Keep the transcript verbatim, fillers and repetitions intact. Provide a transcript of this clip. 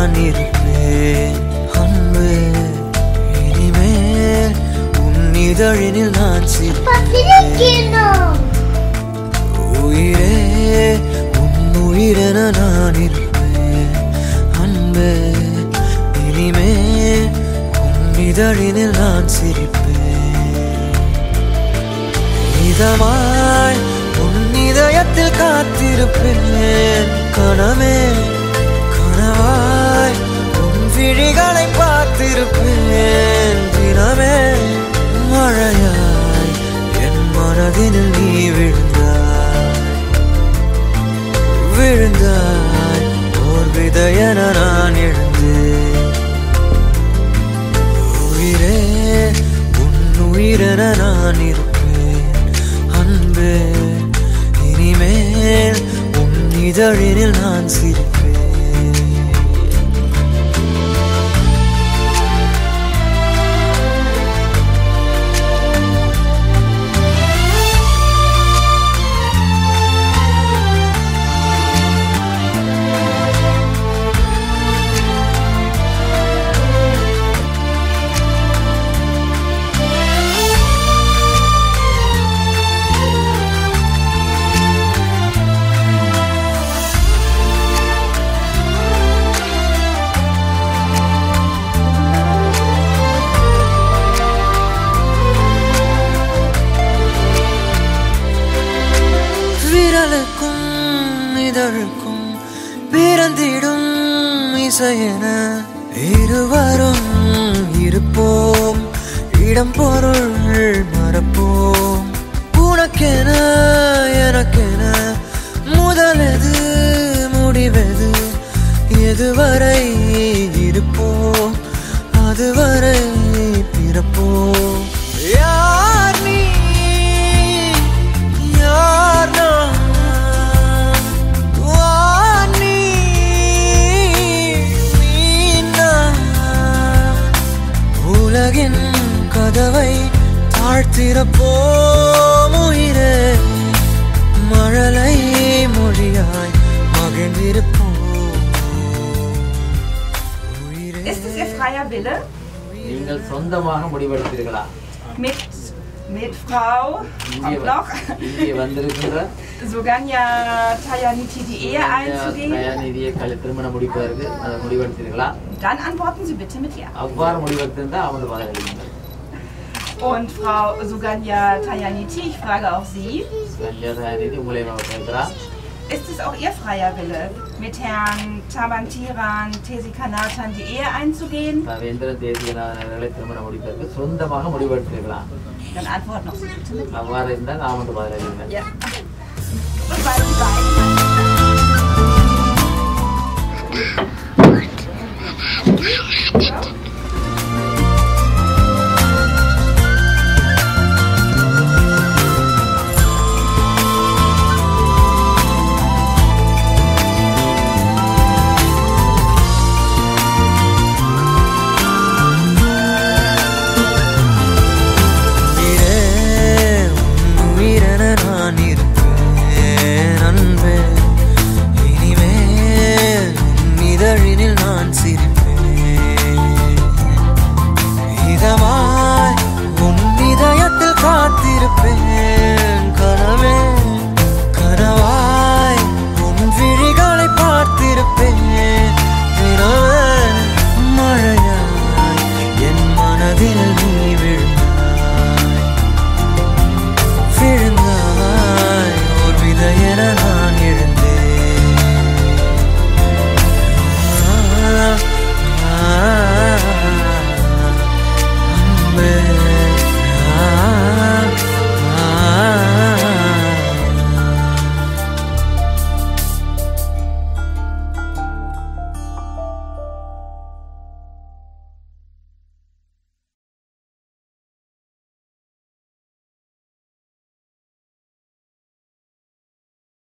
நான் இருப்பேன் அன்பே இனிமேல் உன் இதழினில் நான் சிரிப்பேன் உயிரே உன் உயிரென நான் இருப்பேன் அன்பே இனிமேல் உன் இதழினில் நான் சிரிப்பேன் இதமாய் உன் இதயத்தில் காத்திருப்பேன் கனவே கனவாய் உன் விழிகளை பார்த்திருப்பேன் தினமே மழையாய் என் மனதினில் நீ விழுந்தாய் விழுந்தாய் ஓர் விதையென நான் எழுந்தேன் உயிரே உன் உயிரென நான் இருப்பேன் அன்பே இனிமேல் உன் இதழினில் நான் சிரிப்பேன் விரலுக்கும் இதழுக்கும் பிறந்திடும் இசையென இருவரும் இருப்போம் இடம் பொருள் மறப்போம் உனக்கென எனக்கென முதலெது முடிவெது எதுவரை இருப்போம் அதுவரை பிறப்போம் யார் நீ யார் நான் வானி நீ உலகின் கதவை தாழ்த்திறப்போம் உயிரே மழலை மொழியாய் மகிழ்ந்திருப்போம் Ist es Ihr freier Wille? நீங்கள் சொந்தமாக முடிவெடுத்தீர்களா? Mit mit Frau auch noch இங்கே வந்திருக்கிற Suganya Tayaniti die Ehe einzugehen? தயாநிதியை திருமணம் முடிப்பதற்கு அதை முடிவெடுத்தீர்களா? Dann antworten Sie bitte mit Ja. அவ்வாறு முடிவெடுத்திருந்தால் அவனது பதிலளியுங்கள். Und Frau Suganya Tayaniti, ich frage auch Sie. Suganya Tayaniti உங்களை கேட்கிறா. Ist es auch Ihr freier Wille, mit Herrn Tabantiran Tesikanathan die Ehe einzugehen? Ravindran Tesikanathan அவர்களை திருமணம் முடிப்பதற்கு சொந்தமாக முடிவெடுத்தீர்களா? Dann antworten noch Sie bitte mit Ja. அவ்வாறு இருந்தால் அவனது பதிலளியுங்கள். Ja. Und weil Sie beiden